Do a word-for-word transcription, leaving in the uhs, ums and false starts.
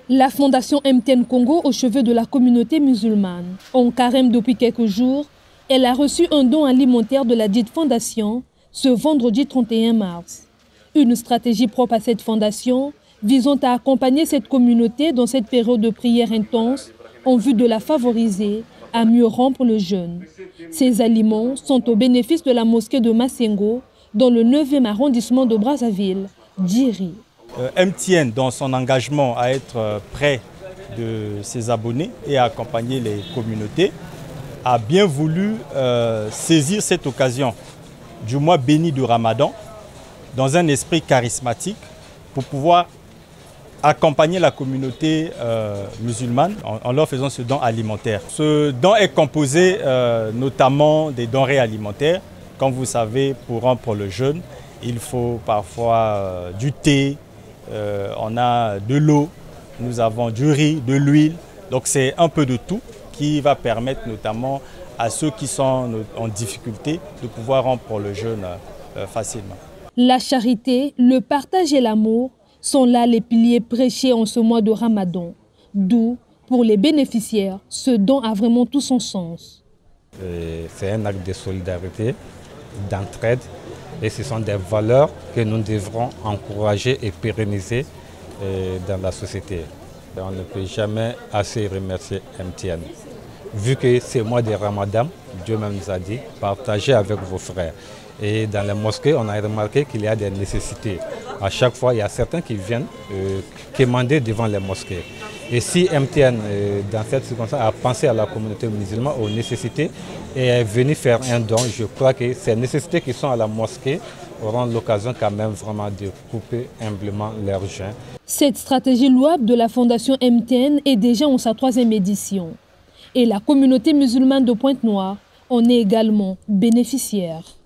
La Fondation M T N Congo, au chevet de la communauté musulmane, en carême depuis quelques jours, elle a reçu un don alimentaire de la dite fondation ce vendredi trente et un mars. Une stratégie propre à cette fondation visant à accompagner cette communauté dans cette période de prière intense en vue de la favoriser à mieux rompre le jeûne. Ces aliments sont au bénéfice de la mosquée de Massengo dans le neuvième arrondissement de Brazzaville, Djiri. Euh, M T N, dans son engagement à être près de ses abonnés et à accompagner les communautés, a bien voulu euh, saisir cette occasion du mois béni du Ramadan dans un esprit charismatique pour pouvoir accompagner la communauté euh, musulmane en, en leur faisant ce don alimentaire. Ce don est composé euh, notamment des denrées alimentaires. Comme vous savez, pour rompre le jeûne, il faut parfois euh, du thé, euh, on a de l'eau, nous avons du riz, de l'huile. Donc c'est un peu de tout qui va permettre notamment à ceux qui sont en difficulté de pouvoir rompre le jeûne euh, facilement. La charité, le partage et l'amour sont là les piliers prêchés en ce mois de Ramadan. D'où, pour les bénéficiaires, ce don a vraiment tout son sens. C'est un acte de solidarité, d'entraide, et ce sont des valeurs que nous devrons encourager et pérenniser dans la société. On ne peut jamais assez remercier M T N. Vu que c'est mois de Ramadan, Dieu même nous a dit, partagez avec vos frères. Et dans les mosquées, on a remarqué qu'il y a des nécessités. À chaque fois, il y a certains qui viennent euh, quémander devant les mosquées. Et si M T N, euh, dans cette circonstance, a pensé à la communauté musulmane, aux nécessités, et est venu faire un don, je crois que ces nécessités qui sont à la mosquée auront l'occasion quand même vraiment de couper humblement leur jeûne. Cette stratégie louable de la Fondation M T N est déjà en sa troisième édition. Et la communauté musulmane de Pointe-Noire en est également bénéficiaire.